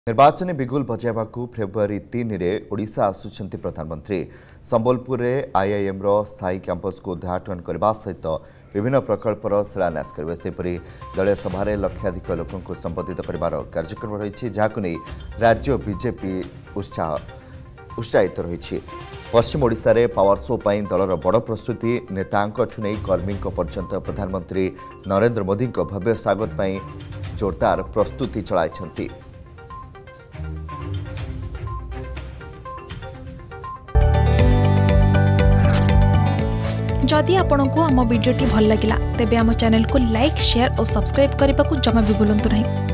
निर्वाचन बिगुल बजाइबाकू फेब्रुआरी 3 रे ओडिशा आसुछंती प्रधानमंत्री। संबलपुर रे आईआईएम रो स्थायी कैंपस को उद्घाटन करने सहित विभिन्न प्रकल्पर शिलान्यास करेंगे। सेपरी दलीय सभा लक्षाधिक लोक संबोधित कर कार्यक्रम रही, जहां नहीं राज्य बीजेपी उत्साहित रही। पश्चिम ओडिशा रे पावर शो पर दलर बड़ प्रस्तुति, नेताठू नहीं कर्मी पर्यंत प्रधानमंत्री नरेंद्र मोदी भव्य स्वागत पर जोरदार प्रस्तुति चलाई। जदि आपंक आम भिडी भल लगा तेब आम चैनल को लाइक, शेयर और सब्सक्राइब करने को जमा भी भूलु नहीं।